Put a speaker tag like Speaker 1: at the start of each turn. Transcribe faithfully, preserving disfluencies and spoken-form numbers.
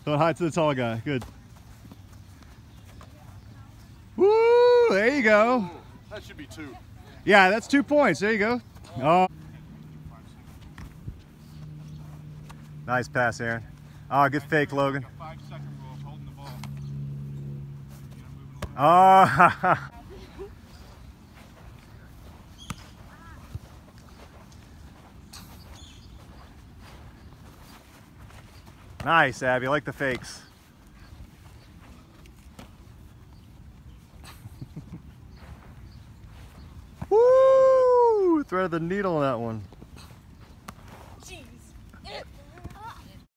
Speaker 1: Throw it high to the tall guy. Good. Woo! There you go.
Speaker 2: Ooh, that should be two.
Speaker 1: Yeah, that's two points. There you go. Oh. Nice pass, Aaron. Oh, good fake, Logan. Oh. Nice, Abby. I like the fakes. Woo! Threaded the needle on that one.